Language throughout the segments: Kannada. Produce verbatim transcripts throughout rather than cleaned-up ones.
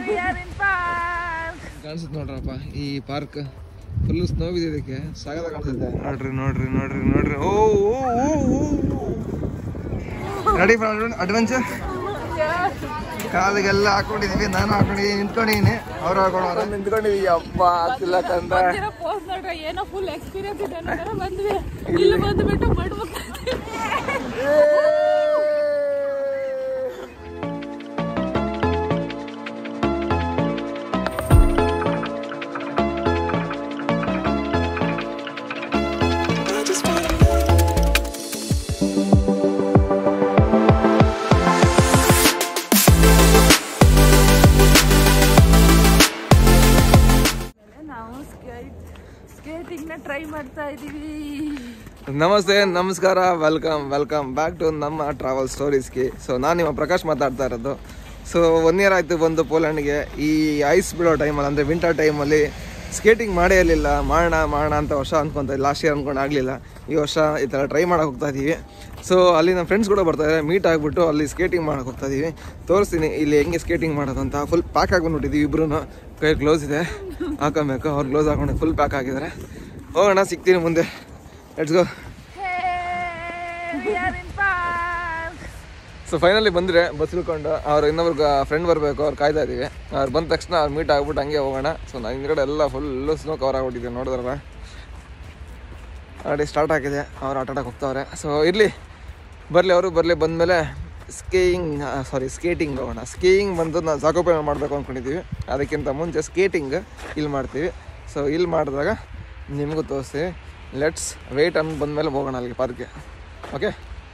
ಕಾಣಿಸುತ್ತೆ ನೋಡ್ರಪ್ಪ ಈ ಪಾರ್ಕ್ ಫುಲ್ ಸ್ನೋ ಇದೆ ಇದಕ್ಕೆ ಸಾಗದ ಕಾಣಿಸುತ್ತೆ ನೋಡ್ರಿ ನೋಡ್ರಿ ನೋಡ್ರಿ ನೋಡ್ರಿ ಓ ರೆಡಿ ಫಾರ್ ಅಡ್ವೆಂಚರ್ ಕಾಲಿಗೆಲ್ಲ ಹಾಕೊಂಡಿದೀವಿ ನಾನು ಹಾಕೊಂಡಿದೀನಿ ನಿಂತ್ಕೊಂಡಿದೀನಿ ಅವ್ರು ಹಾಕೊಂಡು ನಿಂತ್ಕೊಂಡಿದೀವಿ ಅಪ್ಪ ಆಗ್ತಿಲ್ಲ ಕಂದ ಏನೋ ಫುಲ್ ಎಕ್ಸ್ಪೀರಿಯನ್ಸ್ ಇದೆ ಅನ್ನೋ ಬಂದ್ವಿ ಇಲ್ಲಿ ಬಂದ್ಬಿಟ್ಟು ಮಾಡ್ಬೇಕು ಟ್ರೈ ಮಾಡ್ತಾ ಇದೀವಿ. ನಮಸ್ತೆ ನಮಸ್ಕಾರ ವೆಲ್ಕಮ್ ವೆಲ್ಕಮ್ ಬ್ಯಾಕ್ ಟು ನಮ್ಮ ಟ್ರಾವೆಲ್ ಸ್ಟೋರೀಸ್ಗೆ. ಸೊ ನಾನು ನಿಮ್ಮ ಪ್ರಕಾಶ್ ಮಾತಾಡ್ತಾ ಇರೋದು. ಸೊ ಒನ್ ಇಯರ್ ಆಯಿತು ಬಂದು ಪೋಲೆಂಡ್ಗೆ. ಈ ಐಸ್ ಬೀಳೋ ಟೈಮಲ್ಲಿ ಅಂದರೆ ವಿಂಟರ್ ಟೈಮಲ್ಲಿ ಸ್ಕೇಟಿಂಗ್ ಮಾಡೇ ಇರಲಿಲ್ಲ. ಮಾಡೋಣ ಮಾಡೋಣ ಅಂತ ವರ್ಷ ಅಂದ್ಕೊತ ಲಾಸ್ಟ್ ಇಯರ್ ಅಂದ್ಕೊಂಡು ಆಗಲಿಲ್ಲ. ಈ ವರ್ಷ ಈ ಥರ ಟ್ರೈ ಮಾಡೋಕೆ ಹೋಗ್ತಾ ಇದ್ದೀವಿ. ಸೊ ಅಲ್ಲಿ ನಮ್ಮ ಫ್ರೆಂಡ್ಸ್ ಕೂಡ ಬರ್ತಾಯಿದ್ದಾರೆ. ಮೀಟ್ ಆಗಿಬಿಟ್ಟು ಅಲ್ಲಿ ಸ್ಕೇಟಿಂಗ್ ಮಾಡೋಕೆ ಹೋಗ್ತಾ ಇದ್ದೀವಿ. ತೋರಿಸ್ತೀನಿ ಇಲ್ಲಿ ಹೆಂಗೆ ಸ್ಕೇಟಿಂಗ್ ಮಾಡೋದು ಅಂತ. ಫುಲ್ ಪ್ಯಾಕ್ ಹಾಕೊಂಡ್ಬಿಟ್ಟಿದ್ದೀವಿ ಇಬ್ಬರು. ಕೈ ಗ್ಲೌಸ್ ಇದೆ ಹಾಕೊಬೇಕು. ಅವ್ರು ಗ್ಲೌಸ್ ಹಾಕೊಂಡು ಫುಲ್ ಪ್ಯಾಕ್ ಆಗಿದ್ದಾರೆ. ಹೋಗೋಣ, ಸಿಗ್ತೀನಿ ಮುಂದೆ. Let's go. ಸೊ ಫೈನಲಿ ಬಂದರೆ ಬಸ್ ಇಳ್ಕೊಂಡು ಅವ್ರು ಇನ್ನೊಬ್ರಿಗೆ ಫ್ರೆಂಡ್ ಬರಬೇಕು, ಅವ್ರು ಕಾಯ್ತಾ ಇದ್ದೀವಿ. ಅವ್ರು ಬಂದ ತಕ್ಷಣ ಅವ್ರು ಮೀಟ್ ಆಗ್ಬಿಟ್ಟು ಹಂಗೆ ಹೋಗೋಣ. ಸೊ ನಾನು ಹಿಂದ್ಗಡೆ ಎಲ್ಲ ಫುಲ್ಲು ಸ್ನೋ ಕವರ್ ಆಗ್ಬಿಟ್ಟಿದೆ ನೋಡಿದ್ರಲ್ಲ. ಆಲ್ರೆಡಿ ಸ್ಟಾರ್ಟ್ ಆಗಿದೆ, ಅವ್ರು ಆಟ ಆಡಕ್ಕೆ ಹೋಗ್ತಾವ್ರೆ. ಸೊ ಇರಲಿ ಬರಲಿ, ಅವರು ಬರಲಿ. ಬಂದಮೇಲೆ ಸ್ಕೇಯಿಂಗ್ ಸಾರಿ ಸ್ಕೇಟಿಂಗ್ ಹೋಗೋಣ. ಸ್ಕೇಯಿಂಗ್ ಬಂದು ನಾವು ಜಾಕೋಪೆ ಮಾಡಬೇಕು ಅಂದ್ಕೊಂಡಿದ್ದೀವಿ. ಅದಕ್ಕಿಂತ ಮುಂಚೆ ಸ್ಕೇಟಿಂಗ್ ಇಲ್ಲಿ ಮಾಡ್ತೀವಿ. ಸೊ ಇಲ್ಲಿ ಮಾಡಿದಾಗ ನಿಮಗೂ ತೋರಿಸ್ತೀವಿ. ಲೆಟ್ಸ್ ವೆಯ್ಟ್ ಅನ್ನು ಬಂದಮೇಲೆ ಹೋಗೋಣ ಅಲ್ಲಿಗೆ ಪಾರ್ಕ್ಗೆ. ಓಕೆ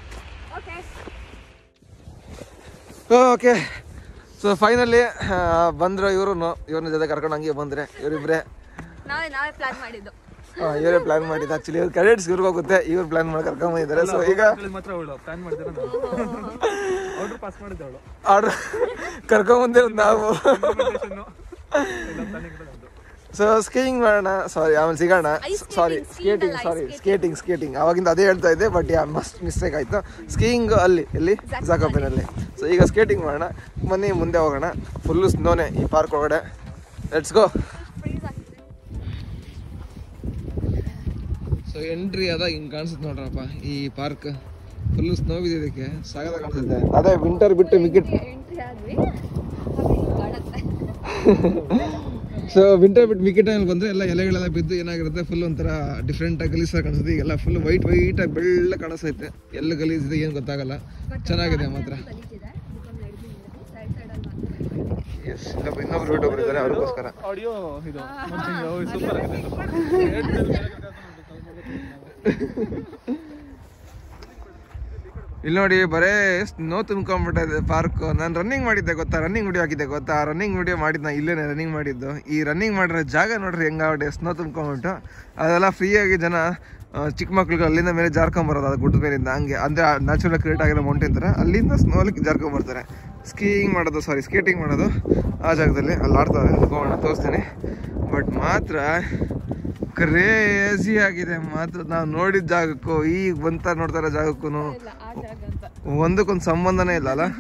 ಓಕೆ ಸೊ ಫೈನಲಿ ಬಂದರು ಇವರು. ಇವ್ರನ್ನ ಜೊತೆ ಕರ್ಕೊಂಡು ಹಂಗೆ ಬಂದರೆ ಇವರಿಬ್ಬರೇ ನಾವೇ ನಾವೇ ಪ್ಲಾನ್ ಮಾಡಿದ್ದು. ಹಾಂ ಇವರೇ ಪ್ಲ್ಯಾನ್ ಮಾಡಿದ್ದು. ಆ್ಯಕ್ಚುಲಿ ಇವ್ರು ಕ್ರೆಡಿಟ್ಸ್ ಇವ್ರಿಗೆ ಹೋಗುತ್ತೆ, ಇವ್ರು ಪ್ಲ್ಯಾನ್ ಮಾಡಿ ಕರ್ಕೊಂಡು ಬಂದಿದ್ದಾರೆ. ಸೊ ಈಗ ಆರ್ಡ್ರ್ ಕರ್ಕೊಂಬಂದೆ ನಾವು. ಸೊ ಸ್ಕೀಯಿಂಗ್ ಮಾಡೋಣ, ಸಾರಿ ಆಮೇಲೆ ಸಿಗೋಣ. Sorry skating sorry skating skating ಆವಾಗಿಂದ ಅದೇ ಹೇಳ್ತಾ ಇದ್ದೆ, ಬಟ್ ಯಾ ಮಸ್ಟ್ ಮಿಸ್ಟೇಕ್ ಆಯಿತು. ಸ್ಕೀಯಿಂಗ್ ಅಲ್ಲಿ ಎಲ್ಲಿ ಜಾಕೋಪೆನಲ್ಲಿ. ಸೊ ಈಗ ಸ್ಕೇಟಿಂಗ್ ಮಾಡೋಣ, ಬನ್ನಿ ಮುಂದೆ ಹೋಗೋಣ. ಫುಲ್ಲು ಸ್ನೋನೇ ಈ ಪಾರ್ಕ್ ಒಳಗಡೆ. Let's go. ಸೊ ಎಂಟ್ರಿ ಅದ ಹಿಂಗೆ ಕಾಣಿಸುತ್ತೆ ನೋಡ್ರಪ್ಪ ಈ ಪಾರ್ಕ್. ಫುಲ್ಲು ಸ್ನೋ ಇದೆ ಇದಕ್ಕೆ ಸಾಗದ ಕಾಣಿಸುತ್ತೆ. ಅದೇ ವಿಂಟರ್ ಬಿಟ್ಟು ಮಿಕ್ಕಿಟ್. ಸೊ ವಿಂಟರ್ ಬಿಟ್ಟು ಮಿಕ್ಕಿ ಟೈಮಲ್ಲಿ ಬಂದರೆ ಎಲ್ಲ ಎಲೆಗಳೆಲ್ಲ ಬಿದ್ದು ಏನಾಗಿರುತ್ತೆ, ಫುಲ್ ಒಂಥರ ಡಿಫ್ರೆಂಟಾಗಿ ಗಲೀಸಾಗಿ ಕಾಣಿಸುತ್ತೆ. ಈಗೆಲ್ಲ ಫುಲ್ ವೈಟ್ ವೈಟಾಗಿ ಬೆಳ್ಳ ಕಾಣಿಸ್ತೈತೆ. ಎಲ್ಲ ಗಲೀಸಿದೆ ಏನು ಗೊತ್ತಾಗಲ್ಲ. ಚೆನ್ನಾಗಿದೆ ಮಾತ್ರ. ಎಸ್ ಇಲ್ಲೊಬ್ಬ ಇನ್ನೊಬ್ರು ಯೂಟ್ಯೂಬರ್ ಇದ್ದಾರೆ, ಅವ್ರಿಗೋಸ್ಕರ. ಇಲ್ಲಿ ನೋಡಿ ಬರೇ ಸ್ನೋ ತುಂಬ್ಕೊಂಡ್ಬಿಟ್ಟಿದೆ ಪಾರ್ಕ್. ನಾನು ರನ್ನಿಂಗ್ ಮಾಡಿದ್ದೆ ಗೊತ್ತಾ, ರನ್ನಿಂಗ್ ವಿಡಿಯೋ ಹಾಕಿದ್ದೆ ಗೊತ್ತಾ. ರನ್ನಿಂಗ್ ವಿಡಿಯೋ ಮಾಡಿದ್ದು ನಾನು ಇಲ್ಲೇ ರನ್ನಿಂಗ್ ಮಾಡಿದ್ದು. ಈ ರನ್ನಿಂಗ್ ಮಾಡಿರೋ ಜಾಗ ನೋಡ್ರಿ ಹೆಂಗಾಗ್ಬಿಟ್ಟೆ, ಸ್ನೋ ತುಂಬ್ಕೊಂಡ್ಬಿಟ್ಟು. ಅದೆಲ್ಲ ಫ್ರೀಯಾಗಿ ಜನ ಚಿಕ್ಕ ಮಕ್ಳಿಗೆ ಅಲ್ಲಿಂದ ಮೇಲೆ ಜಾರ್ಕೊಂಬರೋದು, ಅದು ಗುಡ್ಡ ಮೇಲಿಂದ ಹಂಗೆ. ಅಂದರೆ ನ್ಯಾಚುರಲ್ ಕ್ರಿಯೇಟ್ ಆಗಿರೋ ಮೌಂಟೇನ್ ಥರ ಅಲ್ಲಿಂದ ಸ್ನೋಲಿಕ್ಕೆ ಜಾರ್ಕೊಂಬರ್ತಾರೆ. ಸ್ಕೀಯಿಂಗ್ ಮಾಡೋದು ಸಾರಿ ಸ್ಕೇಟಿಂಗ್ ಮಾಡೋದು ಆ ಜಾಗದಲ್ಲಿ ಅಲ್ಲಿ ಆಡ್ತಾರೆ. ಹೋಗೋಣ ತೋರಿಸ್ತೀನಿ. ಬಟ್ ಮಾತ್ರ ಕ್ರೇಜಿ ಆಗಿದೆ ಮಾತ್ರ. ನಾವು ನೋಡಿದ ಜಾಗಕ್ಕೂ ಈಗ ಬಂತ ನೋಡ್ತಾ ಇರೋ ಜಾಗಕ್ಕೂ ಒಂದಕ್ಕೊಂದು ಸಂಬಂಧನೇ ಇಲ್ಲ ಅಲ್ಲ.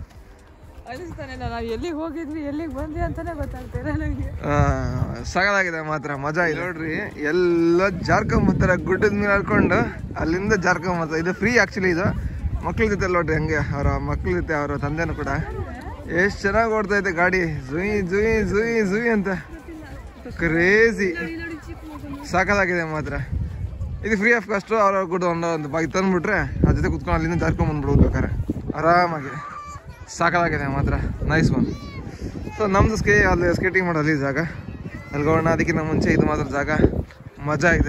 ಎಲ್ಲಿಗೆ ಹೋಗಿದ್ವಿ ಎಲ್ಲಿಗೆ ಬಂದ್ವಿ ಅಂತಾನೆ ಗೊತ್ತಾಗ್ತಿಲ್ಲ ನನಗೆ. ಸಾಕಾಗಿದೆ ಮಾತ್ರ. ಮಜಾ ಇಲ್ಲ ನೋಡ್ರಿ. ಎಲ್ಲ ಜಾರ್ಕೊಂಬರ್ತಾರೆ ಗುಡ್ಡದ ಮೇಲೆ ಹಾಕೊಂಡು ಅಲ್ಲಿಂದ ಜಾರ್ಕೊಂಬರ್ತಾರೆ. ಇದು ಫ್ರೀ ಆ್ಯಕ್ಚುಲಿ. ಇದು ಮಕ್ಳ ಜೊತೆ ನೋಡ್ರಿ ಹಂಗೆ ಅವರ ಮಕ್ಳ ಜೊತೆ ಅವರ ತಂದೆನೂ ಕೂಡ ಎಷ್ಟು ಚೆನ್ನಾಗಿ ಓಡ್ತಾ ಇದೆ ಗಾಡಿ. ಜುಯಿ ಜುಯಿ ಜುಯಿ ಜುಯಿ ಅಂತ ಕ್ರೇಜಿ ಸಾಕಾಗಿದೆ ಮಾತ್ರ. ಇದು ಫ್ರೀ ಆಫ್ ಕಾಸ್ಟು. ಅವ್ರ ಕೂಡ ಒಂದು ಒಂದು ಬಾಗಿ ತಂದುಬಿಟ್ರೆ ಅದ್ರ ಜೊತೆ ಕುತ್ಕೊಂಡು ಅಲ್ಲಿಂದ ಜಾರ್ಕೊಂಡು ಬಂದ್ಬಿಡ್ಬೋದು ಬೇಕಾರೆ ಆರಾಮಾಗಿ. ಸಾಕಾಗಿದೆ ಮಾತ್ರ. Nice one. ಸೊ ನಮ್ಮದು ಸ್ಕೇ ಅಲ್ಲಿ ಸ್ಕೇಟಿಂಗ್ ಮಾಡೋದು ಈ ಜಾಗ. ಅಲ್ಲಿ ಹೋಗೋಣ. ಅದಕ್ಕಿಂತ ಮುಂಚೆ ಇದು ಮಾತ್ರ ಜಾಗ ಮಜಾ ಇದೆ.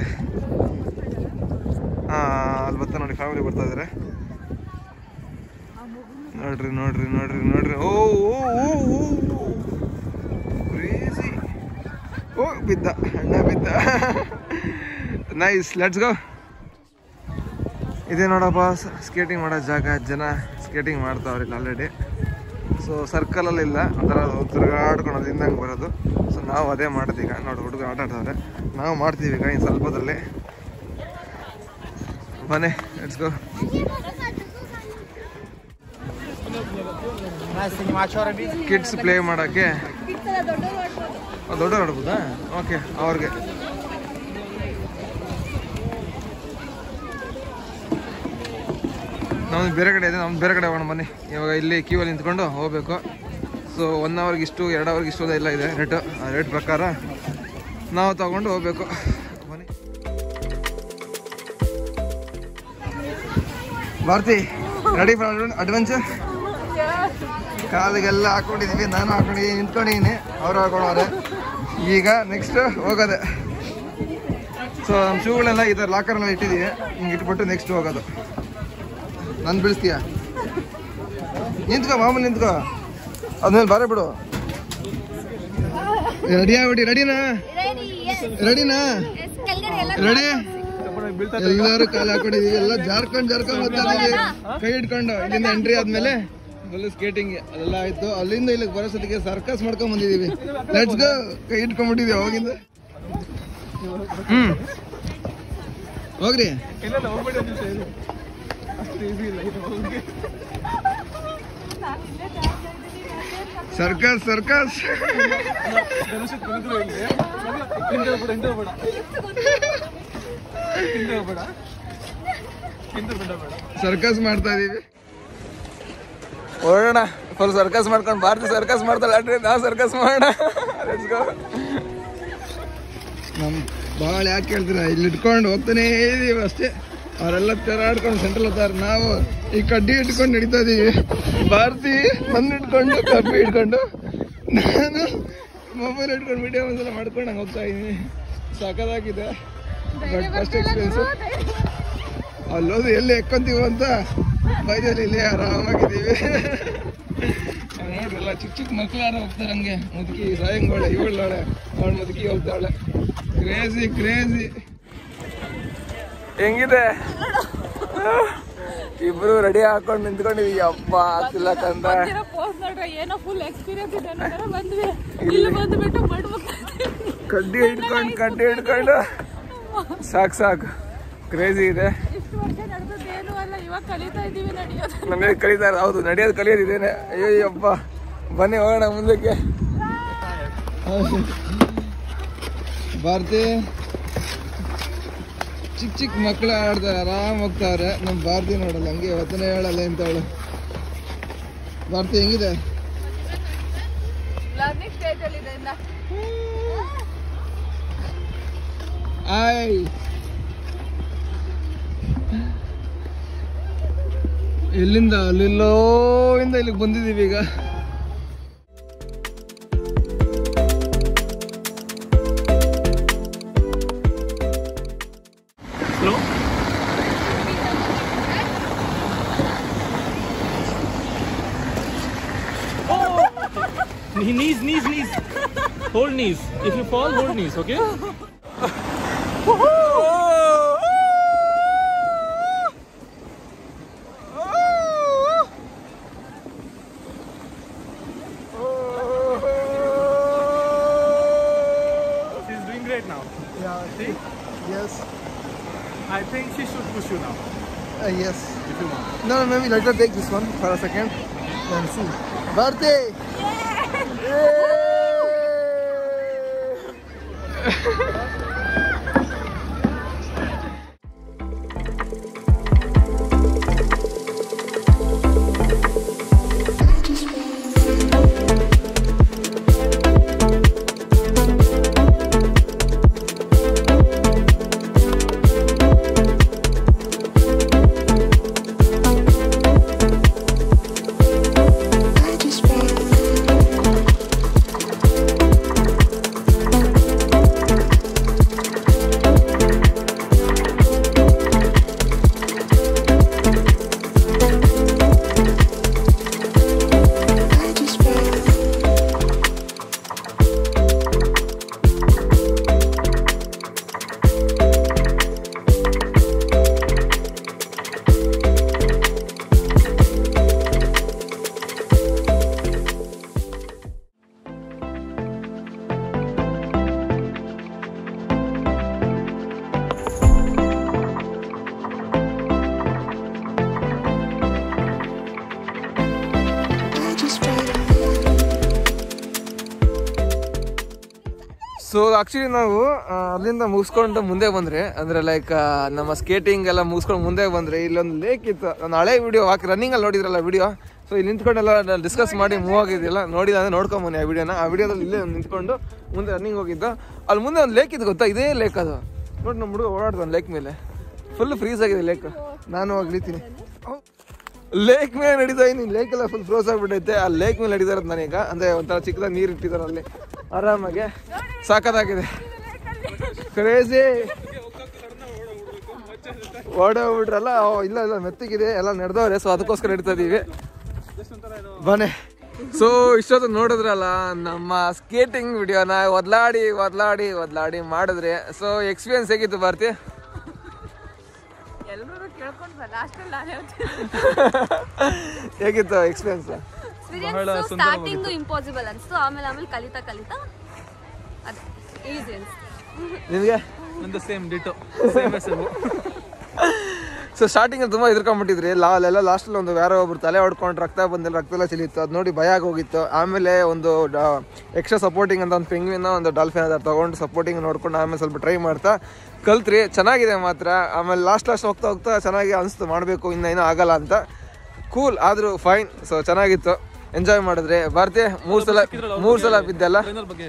ಹಾಂ ಅಲ್ಲಿ ಬರ್ತಾ ನೋಡಿ ಫ್ಯಾಮಿಲಿ ಬರ್ತಾ ಇದ್ದಾರೆ. ನೋಡ್ರಿ ನೋಡ್ರಿ ನೋಡ್ರಿ ನೋಡ್ರಿ ಓ ಓ ಕ್ರೇಜಿ. ಓ ಬಿದ್ದ ಅಣ್ಣ ಬಿದ್ದ. ನೈಸ್. Let's go. ಇದೇ ನೋಡಪ್ಪ ಸ್ಕೇಟಿಂಗ್ ಮಾಡೋ ಜಾಗ. ಜನ ಸ್ಕೇಟಿಂಗ್ ಮಾಡ್ತಾವ್ರೆ ಇಲ್ಲಿ ಆಲ್ರೆಡಿ. ಸೊ ಸರ್ಕಲಲ್ಲಿ ಇಲ್ಲ, ಒಂಥರ ತಿರುಗಾಡ್ಕೊಂಡು ಅಲ್ಲಿಂದ ಹಂಗೆ ಬರೋದು. ಸೊ ನಾವು ಅದೇ ಮಾಡೋದು ಈಗ. ನೋಡಿ ಹುಡುಗ ಆಟ ಆಡ್ತಾವ್ರೆ, ನಾವು ಮಾಡ್ತೀವಿ ಈಗ ಇನ್ನು ಸ್ವಲ್ಪದಲ್ಲಿ. ಬನ್ನಿ ಲೆಟ್ಸ್ ಗೋ. ಕಿಡ್ಸ್ ಪ್ಲೇ ಮಾಡೋಕ್ಕೆ ದೊಡ್ಡವ್ರು ಆಡ್ಬೋದಾ? ಓಕೆ, ಅವ್ರಿಗೆ ನಮ್ದು ಬೇರೆ ಕಡೆ ಇದೆ, ನಮ್ದು ಬೇರೆ ಕಡೆ ಹೋಗೋಣ ಬನ್ನಿ. ಇವಾಗ ಇಲ್ಲಿ ಕ್ಯೂ ಅಲ್ಲಿ ನಿಂತ್ಕೊಂಡು ಹೋಗ್ಬೇಕು. ಸೊ ಒನ್ ಅವರ್ಗೆ ಇಷ್ಟು, ಎರಡು ಅವರ್ಗೆ ಇಷ್ಟು ಎಲ್ಲ ಇದೆ ರೇಟು. ಆ ರೇಟ್ ಪ್ರಕಾರ ನಾವು ತಗೊಂಡು ಹೋಗ್ಬೇಕು. ಬನ್ನಿ ಭಾರತಿ, ರೆಡಿ ಫಾರ್ ಅಡ್ವೆಂಚರ್? ಕಾಲಿಗೆಲ್ಲ ಹಾಕೊಂಡಿದೀವಿ, ನಾನು ಹಾಕೊಂಡಿದ್ದೀನಿ, ನಿಂತ್ಕೊಂಡಿದ್ದೀನಿ, ಅವ್ರು ಹಾಕೊಂಡವ್ರೆ. ಈಗ ನೆಕ್ಸ್ಟ್ ಹೋಗೋದೆ. ಸೊ ನಮ್ಮ ಶೂಗಳೆಲ್ಲ ಈ ಥರ ಲಾಕರ್ನೆಲ್ಲ ಇಟ್ಟಿದ್ದೀವಿ, ಹಿಂಗೆ ಇಟ್ಬಿಟ್ಟು ನೆಕ್ಸ್ಟ್ ಹೋಗೋದು. ನಾನು ಬೀಳಿಸ್ತೀಯ? ನಿಂತ್ಕೋ, ಮಾಮೂಲಿ ನಿಂತ್ಕೋ, ಅದ್ಮೇಲೆ ಬಾರ ಬಿಡು. ರೆಡಿ ಆಗ್ಬಿಡಿ. ರೆಡಿನಾ? ರೆಡಿನಾ? ರೆಡಿ? ಎಲ್ಲರೂ ಕಾಲು ಹಾಕೊಂಡಿದೀವಿ, ಎಲ್ಲ ಜಾರ್ಕೊಂಡ್ ಜಾರ್ಕೊಂಡ್ ಬರ್ತಾಯಿದೀವಿ ಕೈ ಇಟ್ಕೊಂಡು. ಇಲ್ಲಿಂದ ಎಂಟ್ರಿ ಆದ್ಮೇಲೆ ಫುಲ್ ಸ್ಕೇಟಿಂಗ್ ಅದೆಲ್ಲ ಆಯ್ತು. ಅಲ್ಲಿಂದ ಇಲ್ಲಿಗೆ ಬರೋಸತಿಗೆ ಸರ್ಕಸ್ ಮಾಡ್ಕೊಂಡ್ ಬಂದಿದೀವಿ. Let's go. ಕೈ ಇಟ್ಕೊಂಡ್ಬಿಟ್ಟಿದೀವಿ ಅವಾಗಿಂದ. ಹ್ಮ್ ಹೋಗ್ರಿ. ಸರ್ಕಸ್ ಸರ್ಕಸ್ ಸರ್ಕಸ್ ಮಾಡ್ತಾ ಇದೀವಿ. ಹೊರಡೋಣ. ಫುಲ್ ಸರ್ಕಸ್ ಮಾಡ್ಕೊಂಡು ಭಾರತಿ ಸರ್ಕಸ್ ಮಾಡ್ತಾಳೆ, ಅಡ್ರಿ ನಾವು ಸರ್ಕಸ್ ಮಾಡೋಣ. Let's go. ನಮ್ ಭಾಳ ಯಾಕೆ ಕೇಳ್ತೀರ, ಇಲ್ಲಿ ಇಟ್ಕೊಂಡು ಹೋಗ್ತಾನೇ ಇದೀವಿ ಅಷ್ಟೇ. ಅವರೆಲ್ಲ ತೆರಾಡ್ಕೊಂಡು ಸೆಂಟ್ರಲ್ ಹತ್ತಾರ, ನಾವು ಈ ಕಡ್ಡಿ ಇಟ್ಕೊಂಡು ನಡೀತಾ ಇದೀವಿ. ಭಾರತಿ ಮಣ್ಣು ಇಟ್ಕೊಂಡು ಕಬ್ಬಿ ಇಟ್ಕೊಂಡು, ನಾನು ಮೊಬೈಲ್ ಇಟ್ಕೊಂಡು ವಿಡಿಯೋ ಒಂದ್ಸಲ ಮಾಡ್ಕೊಂಡು ಹಂಗೆ ಹೋಗ್ತಾ ಇದ್ದೀನಿ. ಸಾಕಾಗಿದೆ. But first experience. ಅಲ್ಲೋದು ಎಲ್ಲಿ ಎಕ್ಕೊಂತೀವಿ ಅಂತ ಬೈದಲ್ಲಿ ಇಲ್ಲಿ ಆರಾಮಾಗಿದ್ದೀವಿ. ನೋಡ್ರಲ್ಲ, ಚಿಕ್ಕ ಚಿಕ್ಕ ಮಕ್ಳು ಯಾರು ಹೋಗ್ತಾರೆ ಹಂಗೆ. ಮುದುಕಿ ಸಾಯಂಗೋಳೆ, ಇವಳಾಳೆ, ಅವಳು ಮುದುಕಿ ಹೋಗ್ತಾಳೆ. Crazy crazy. ಹೆಂಗಿದೆ? ಇಬ್ರು ರೆಡಿ ಹಾಕೊಂಡು ನಿಂತ್ಕೊಂಡಿದೀವಿ. ಅಪ್ಪ ಆಗ್ತಿಲ್ಲ ಕಂದ. ಏನೋ ಫುಲ್ ಎಕ್ಸ್ಪೀರಿಯನ್ಸ್ ಇದೆ ಅನ್ನೋ ಬಂದ್ವಿ. ಇಲ್ಲಿ ಬಂದ್ಬಿಟ್ಟು ಕಡ್ಡಿ ಹಿಡ್ಕೊಂಡು ಕಡ್ಡಿ ಹಿಡ್ಕೊಂಡು ಸಾಕು ಸಾಕು. ಕ್ರೇಜಿ ಇದೆ. ಇಷ್ಟು ವರ್ಷ ನಡೆದದ್ದೇನು ಅಲ್ಲ, ಇವಾಗ ಕಲಿತಾ ಇದೀವಿ ನಡೆಯೋದು. ನಮಗೆ ಕಲಿತಾರೆ. ಹೌದು, ನಡೆಯೋದು ಕಲಿಯೋದು ಇದೇನೆ. ಅಯ್ಯೋ ಅಪ್ಪ, ಬನ್ನಿ ಹೋಗೋಣ ಮುಂದಕ್ಕೆ. ಭಾರತಿ ಚಿಕ್ಕ ಚಿಕ್ಕ ಮಕ್ಕಳು ಆಡ್ತಾರೆ, ಆರಾಮ್ ಹೋಗ್ತಾವ್ರೆ. ನಮ್ಮ ಭಾರತಿ ನೋಡಲ್ಲ, ಹಂಗೆ ವಚನೆ ಹೇಳಲ್ಲ ಇಂಥವಳು. ಭಾರತಿ ಹೆಂಗಿದೆ? ಲರ್ನಿಂಗ್ ಸ್ಟೇಜ್ ಅಲ್ಲಿ ಇದೆ ಇನ್ನ. ಆಯ್ ಎಲ್ಲಿಂದ ಅಲ್ಲಿಲ್ಲೋ ಇಂದ ಇಲ್ಲಿಗೆ ಬಂದಿದ್ದೀವಿ ಈಗ. Knees, knees, knees. Hold knees. If you fall, hold knees, okay? She's doing great now. Yeah. See? Yes. I think she should push you now. Uh, yes. If you want. No, no, maybe let her take this one for a second. Then see. Bharti! Yeah! So actually ನಾವು ಆ, ಅಲ್ಲಿಂದ ಮುಗಿಸ್ಕೊಂಡು ಮುಂದೆ ಬಂದ್ರೆ ಅಂದ್ರೆ ಲೈಕ್ ನಮ್ಮ ಸ್ಕೇಟಿಂಗ್ ಎಲ್ಲ ಮುಗಿಸ್ಕೊಂಡು ಮುಂದೆ ಬಂದ್ರೆ ಇಲ್ಲೊಂದು ಲೇಕ್ ಇತ್ತು. ನಾನು ಹಳೆ ವಿಡಿಯೋ ಹಾಕಿ ರನ್ನಿಂಗ್ ಅಲ್ಲಿ ನೋಡಿದ್ರಲ್ಲ ವಿಡಿಯೋ. ಸೊ ಇಲ್ಲಿ ನಿಂತ್ಕೊಂಡೆಲ್ಲ ಡಿಸ್ಕಸ್ ಮಾಡಿ ಮೂವ್ ಆಗಿದ್ದಿಲ್ಲ ನೋಡಿದ ಅಂದ್ರೆ ನೋಡ್ಕೊಂಬನ್ನಿ ಆ ವಿಡಿಯೋನ. ಆ ವಿಡಿಯೋದಲ್ಲಿ ಇಲ್ಲೇ ನಿಂತ್ಕೊಂಡು ಮುಂದೆ ರನ್ನಿಂಗ್ ಹೋಗಿದ್ದು. ಅಲ್ಲಿ ಮುಂದೆ ಒಂದು ಲೇಕ್ ಇತ್ತು ಗೊತ್ತಾ, ಇದೇ ಲೇಕ್ ಅದು. ನೋಡಿ ನಮ್ಮ ಹುಡುಗ ಓಡಾಡ್ದು ಒಂದು ಲೇಕ್ ಮೇಲೆ, ಫುಲ್ ಫ್ರೀಸ್ ಆಗಿದೆ ಲೇಕ್. ನಾನು ಹೋಗ್ಲಿತೀನಿ ಲೇಕ್ ಮೇಲೆ ನಡೀತಾ ಇದ್ದೀನಿ. ಲೇಕ್ ಎಲ್ಲ ಫುಲ್ ಫ್ರೋಸ್ ಆಗ್ಬಿಟ್ಟೈತೆ. ಆ ಲೇಕ್ ಮೇಲೆ ನಡೀತಾ ಇರೋದು ನಾನೀಗ. ಅಂದ್ರೆ ಒಂಥರ ಚಿಕ್ಕದಾಗಿ ನೀರು ಇಟ್ಟಿದ್ದಾರೆ ಅಲ್ಲಿ ಆರಾಮಾಗಿ. ಸಾಕದಾಗಿದೆ, ಕ್ರೇಜಿ. ಓಡೋಗ್ಬಿಟ್ರಲ್ಲ. ಇಲ್ಲ ಇಲ್ಲ ಮೆತ್ತಗಿದೆ ಎಲ್ಲ ನಡೆದವ್ರೆ. ಸೊ ಅದಕ್ಕೋಸ್ಕರ ನಡೀತಾ ಇದೀವಿ ಬನ್ನಿ. ಸೊ ಇಷ್ಟೊತ್ತು ನೋಡಿದ್ರಲ್ಲ ನಮ್ಮ ಸ್ಕೇಟಿಂಗ್ ವಿಡಿಯೋನ ಒದ್ಲಾಡಿ ಒದ್ಲಾಡಿ ಒದ್ಲಾಡಿ ಮಾಡಿದ್ರೆ. ಸೊ ಎಕ್ಸ್ಪೀರಿಯನ್ಸ್ ಹೇಗಿತ್ತು ಭಾರತಿ? ಹೇಗಿತ್ತು ಎಕ್ಸ್ಪೀರಿಯನ್ಸ್? ಸ್ಟಾರ್ಟಿಂಗ್ ಇಂಪಾಸಿಬಲ್ ಅನ್ಸ್ತು, ಆಮೇಲೆ ಆಮೇಲೆ ಕಲಿತಾ ಕಲಿತಾ ಅದೇ ಈಸಿ ಅನ್ಸ್ತು. ನಿಮಗೆ? ನಂದು ಸೇಮ್ ಡಿಟೋ, ಸೇಮ್ ಹೆಸರು. ಸೊ ಸ್ಟಾರ್ಟಿಂಗ್ ಅಲ್ಲಿ ತುಂಬಾ ಎದುರ್ಕೊಂಡ್ಬಿಟ್ಟಿದ್ರಿ. ಲಾಲೆಲ್ಲ ಲಾಸ್ಟಲ್ಲಿ ಒಂದು ಯಾರೋ ಒಬ್ರು ತಲೆ ಹೊಡ್ಕೊಂಡು ರಕ್ತ ಬಂದಿಲ್ಲ, ರಕ್ತ ಎಲ್ಲ ಚೆಲ್ಲಿತ್ತು. ಅದು ನೋಡಿ ಭಯ ಆಗೋಗಿತ್ತು. ಆಮೇಲೆ ಒಂದು ಎಕ್ಸ್ಟ್ರಾ ಸಪೋರ್ಟಿಂಗ್ ಅಂತ ಒಂದು ಪೆಂಗ್ವಿನ ಒಂದು ಡಾಲ್ಫಿನ್ ಅದ ತಗೊಂಡು ಸಪೋರ್ಟಿಂಗ್ ನೋಡ್ಕೊಂಡು ಆಮೇಲೆ ಸ್ವಲ್ಪ ಟ್ರೈ ಮಾಡ್ತಾ ಕಲ್ತ್ರಿ. ಚೆನ್ನಾಗಿದೆ ಮಾತ್ರ. ಆಮೇಲೆ ಲಾಸ್ಟ್ ಲಾಸ್ಟ್ ಹೋಗ್ತಾ ಹೋಗ್ತಾ ಚೆನ್ನಾಗಿ ಅನಿಸ್ತು, ಮಾಡಬೇಕು ಇನ್ನ ಏನೂ ಆಗಲ್ಲ ಅಂತ. ಕೂಲ್ ಆದರೂ ಫೈನ್. ಸೊ ಚೆನ್ನಾಗಿತ್ತು, ಎಂಜಾಯ್ ಮಾಡಿದ್ರೆ. ಭಾರತಿ ಮೂರು ಸಲ ಮೂರು ಸಲ ಬಿದ್ದೆಲ್ಲ.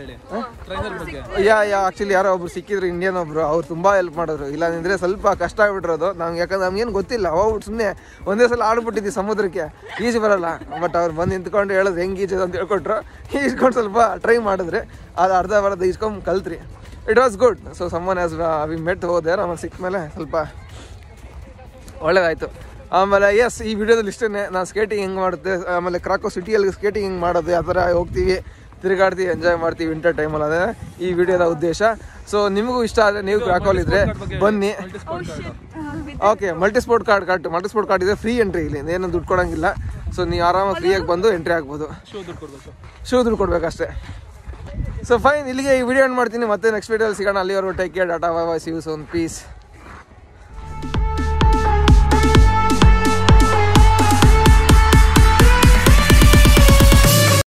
ಯಾ ಯಾ ಆಕ್ಚುಲಿ ಯಾರೋ ಒಬ್ರು ಸಿಕ್ಕಿದ್ರು, ಇಂಡಿಯನ್ ಒಬ್ರು. ಅವ್ರು ತುಂಬಾ ಹೆಲ್ಪ್ ಮಾಡಿದ್ರು. ಇಲ್ಲ ಅಂದ್ರೆ ಸ್ವಲ್ಪ ಕಷ್ಟ ಆಗ್ಬಿಟ್ಟಿರೋದು ನಮ್ಗೆ, ಯಾಕಂದ್ರೆ ನಮ್ಗೇನು ಗೊತ್ತಿಲ್ಲ. ಹೋಗ್ಬಿಟ್ಟು ಸುಮ್ಮನೆ ಒಂದೇ ಸಲ ಆಡ್ಬಿಟ್ಟಿದ್ವಿ ಸಮುದ್ರಕ್ಕೆ, ಈಜು ಬರಲ್ಲ. ಬಟ್ ಅವ್ರು ಬಂದು ನಿಂತ್ಕೊಂಡು ಹೇಳಿದ್ರು ಹೆಂಗೆ ಈಜೋದು ಅಂತ ಹೇಳ್ಕೊಟ್ರು. ಈಜ್ಕೊಂಡು ಸ್ವಲ್ಪ ಟ್ರೈ ಮಾಡಿದ್ರೆ ಅದು ಅರ್ಧ ಬರೋದು ಈಜ್ಕೊಂಡು ಕಲ್ತ್ರಿ. It was good. ಸೊ ಸಮ್ಮನ್ ಆಸ್ ವಿ ಮೆಟ್ ಹೋದೆ. ಆಮೇಲೆ ಸಿಕ್ಕ ಮೇಲೆ ಸ್ವಲ್ಪ ಒಳ್ಳೇದಾಯಿತು. ಆಮೇಲೆ ಎಸ್ ಈ ವಿಡಿಯೋದಲ್ಲಿ ಇಷ್ಟೇ ನಾನು ಸ್ಕೇಟಿಂಗ್ ಹೆಂಗೆ ಮಾಡುತ್ತೆ, ಆಮೇಲೆ ಕ್ರಾಕೋ ಸಿಟಿಯಲ್ಲಿ ಸ್ಕೇಟಿಂಗ್ ಹೆಂಗೆ ಮಾಡೋದು, ಯಾವ ಥರ ಹೋಗ್ತೀವಿ, ತಿರುಗಾಡ್ತೀವಿ, ಎಂಜಾಯ್ ಮಾಡ್ತೀವಿ ವಿಂಟರ್ ಟೈಮಲ್ಲಿ. ಅದೇ ಈ ವಿಡಿಯೋದ ಉದ್ದೇಶ. ಸೊ ನಿಮಗೂ ಇಷ್ಟ ಆದರೆ ನೀವು ಕ್ರಾಕೋಲಿದ್ರೆ ಬನ್ನಿ. Okay, multi sport card card multi sport card ಇದೆ, ಫ್ರೀ ಎಂಟ್ರಿ. ಇಲ್ಲಿ ಏನು ದುಡ್ಡು ಕೊಡೋಂಗಿಲ್ಲ. ಸೊ ನೀವು ಆರಾಮಾಗಿ ಫ್ರೀಯಾಗಿ ಬಂದು ಎಂಟ್ರಿ ಆಗ್ಬೋದು. ಶೂ ದುಡ್ಡು ಕೊಡ್ಬೇಕಷ್ಟೇ. ಸೊ ಫೈನ್, ಇಲ್ಲಿಗೆ ಈ ವಿಡಿಯೋ ಎಂಡ್ ಮಾಡ್ತೀನಿ. ಮತ್ತೆ ನೆಕ್ಸ್ಟ್ ವಿಡಿಯೋದಲ್ಲಿ ಸಿಗೋಣ. ಅಲ್ಲಿವರೆಗೂ take care, tata, bye bye, see you soon, piece.